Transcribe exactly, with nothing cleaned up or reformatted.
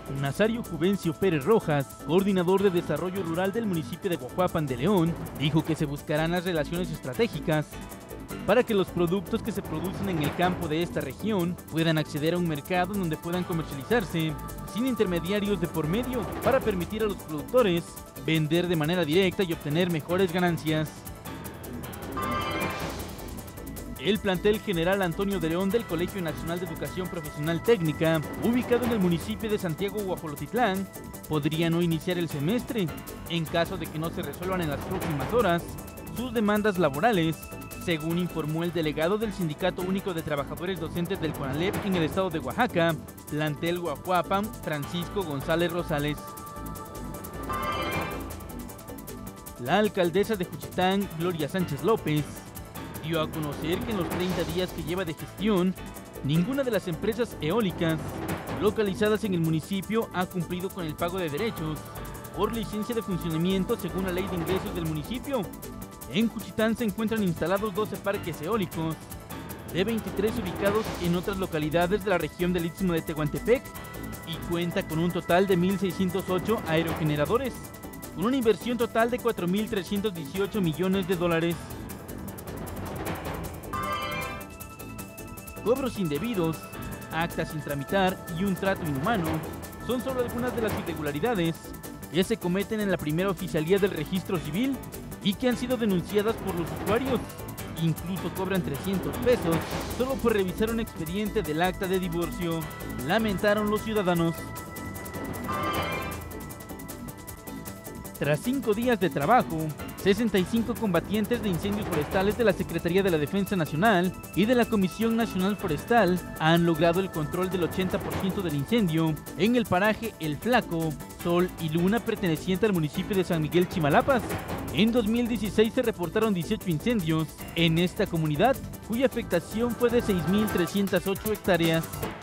Nazario Juvencio Pérez Rojas, coordinador de desarrollo rural del municipio de Guajuapan de León, dijo que se buscarán las relaciones estratégicas para que los productos que se producen en el campo de esta región puedan acceder a un mercado donde puedan comercializarse sin intermediarios de por medio, para permitir a los productores vender de manera directa y obtener mejores ganancias. El plantel General Antonio de León del Colegio Nacional de Educación Profesional Técnica, ubicado en el municipio de Santiago Guajolotitlán, podría no iniciar el semestre en caso de que no se resuelvan en las próximas horas sus demandas laborales, según informó el delegado del Sindicato Único de Trabajadores Docentes del CONALEP en el estado de Oaxaca, plantel Guajuapan, Francisco González Rosales. La alcaldesa de Juchitán, Gloria Sánchez López, dio a conocer que en los treinta días que lleva de gestión, ninguna de las empresas eólicas localizadas en el municipio ha cumplido con el pago de derechos por licencia de funcionamiento según la ley de ingresos del municipio. En Juchitán se encuentran instalados doce parques eólicos, de veintitrés ubicados en otras localidades de la región del Istmo de Tehuantepec, y cuenta con un total de mil seiscientos ocho aerogeneradores, con una inversión total de cuatro mil trescientos dieciocho millones de dólares. Cobros indebidos, actas sin tramitar y un trato inhumano son solo algunas de las irregularidades que se cometen en la primera oficialía del registro civil y que han sido denunciadas por los usuarios. Incluso cobran trescientos pesos solo por revisar un expediente del acta de divorcio, lamentaron los ciudadanos. Tras cinco días de trabajo, sesenta y cinco combatientes de incendios forestales de la Secretaría de la Defensa Nacional y de la Comisión Nacional Forestal han logrado el control del ochenta por ciento del incendio en el paraje El Flaco, Sol y Luna, perteneciente al municipio de San Miguel Chimalapas. En dos mil dieciséis se reportaron dieciocho incendios en esta comunidad, cuya afectación fue de seis mil trescientas ocho hectáreas.